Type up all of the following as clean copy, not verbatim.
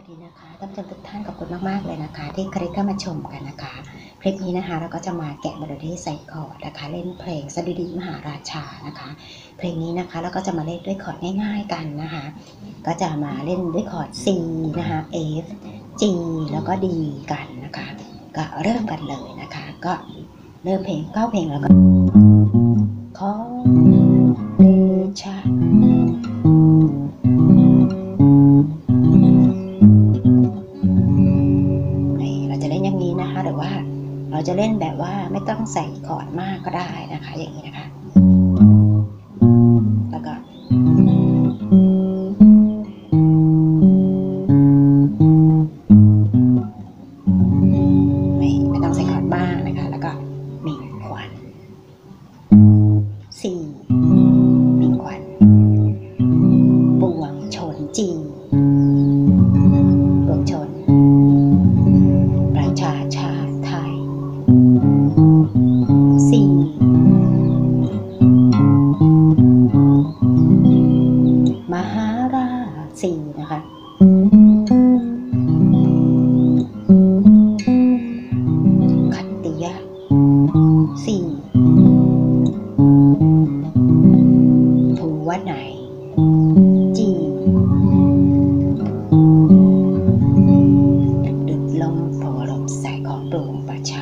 ดีนะคะท่านผู้ชมทุกท่านขอบคุณมากๆเลยนะคะที่คลิกเข้ามาชมกันนะคะคลิปนี้นะคะเราก็จะมาแกะเมโลดี้ใส่คอร์ดนะคะเล่นเพลงสดุดีมหาราชานะคะเพลงนี้นะคะเราก็จะมาเล่นด้วยคอร์ดง่ายๆกันนะคะก็จะมาเล่นด้วยคอร์ด C นะคะ F G แล้วก็ D กันนะคะก็เริ่มกันเลยนะคะก็เริ่มเพลงเข้าเพลงแล้วก็ขอเดชะหรือว่าเราจะเล่นแบบว่าไม่ต้องใส่คอร์ดมากก็ได้นะคะอย่างนี้นะคะแล้วก็ไม่ต้องใส่คอร์ดมากนะคะแล้วก็มีขวัญสี่มีขวัญปวงชนจีปวงชนประชาชาติไทยสี่มหาราชสี่นะคะขัตติยะสี่ภูวนัยจีดุจลมโผล่ใส่ของปวงประชา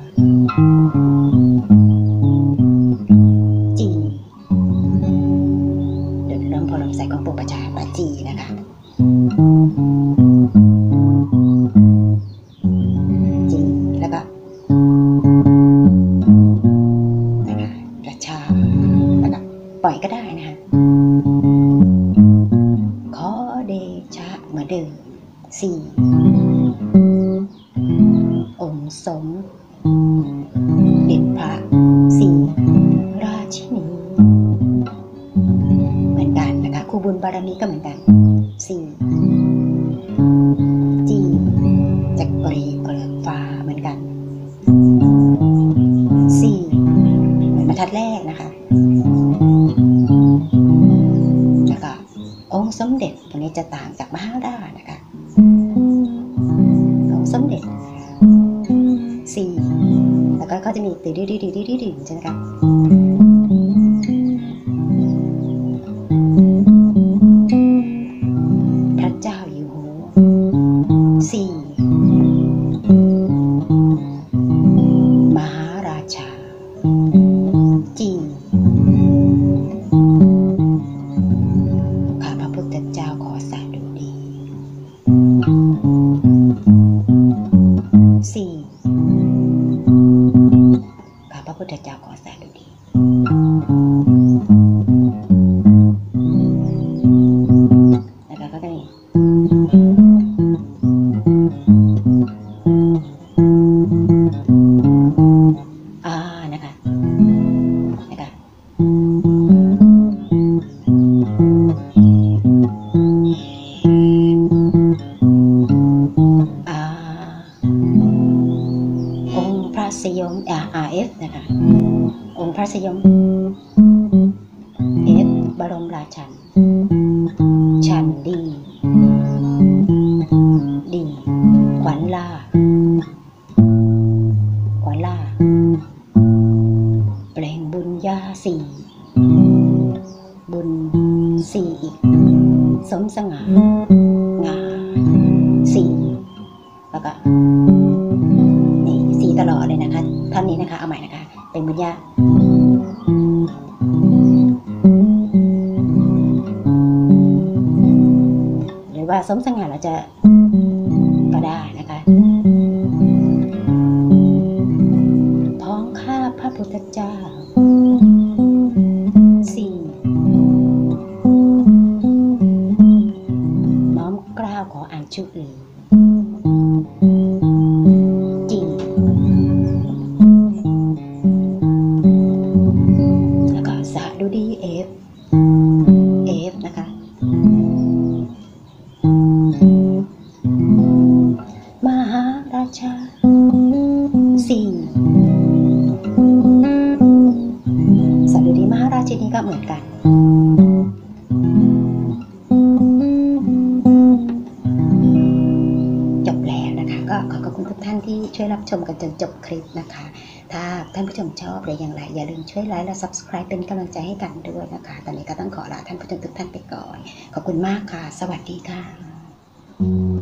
จีดุจลมโผล่ใส่ของปวงประชาปะจีนะคะจีแล้วก็ประชาแล้วก็ปล่อยก็ได้นะคะขอเดชะเหมือนเดิมสี่องค์สมเด็จพระสี่ราชินีเหมือนกันนะคะครูบุญบารมีก็เหมือนกันสี่จีจักรีเกลือฟ้าเหมือนกันสี่เหมือนบรรทัดแรกนะคะแล้วก็องค์สมเด็จตัวนี้จะต่างจากมหาราชนะคะองค์สมเด็จสี่แล้วก็จะมีตีดีใช่ไหมคะพระเจ้าอยู่หัวสี่มหาราชาจีข้าพระพุทธเจ้าขอสาธุดีสี่ข้าพระพุทธเจ้าขอสาธุดีแล้วก็จะมีนะคะองค์พระสยมRF นะคะองค์พระสยม F บรมราชันชันดีขวัญล่าเปล่งบุญญาสี่บุญสี่อีกสมสง่างาสี่แล้วก็นี่สี่ตลอดเลยนะคะท่อนนี้นะคะเอาใหม่นะคะเป็นบุญญาหรือว่าสมสง่าเราจะก็ได้นะคะพ้องข้าพระพุทธเจ้าสี่น้อมกล้าวขออ่านชื่ออื่นจีแล้วก็สาธุดี F นะคะมหาราชาสี่สดุดีมหาราชินีก็เหมือนกันชมกันจนจบคลิปนะคะถ้าท่านผู้ชมชอบหรืออย่างไรอย่าลืมช่วยไลค์และ Subscribe เป็นกำลังใจให้กันด้วยนะคะตอนนี้ก็ต้องขอลาท่านผู้ชมทุกท่านไปก่อนขอบคุณมากค่ะสวัสดีค่ะ